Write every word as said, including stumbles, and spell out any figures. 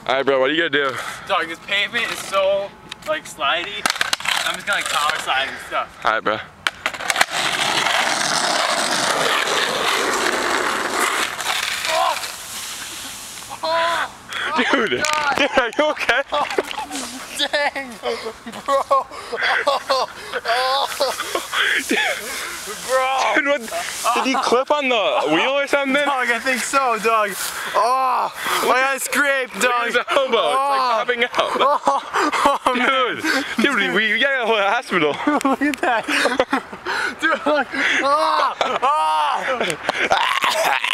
Alright, bro, what are you gonna do? Dog, this pavement is so, like, slidey. I'm just gonna, like, power slide and stuff. Alright, bro. Oh, dude, dude, are you okay? oh, dang, bro. Oh, oh. Bro. Dude, what, did you clip on the wheel or something? Dog, I think so, dog. Oh, I got scraped, dog. It's a hobo. Oh. It's like popping out. Oh, oh Dude, dude, we, we gotta go to the hospital. Look at that. Dude, look. Oh, oh.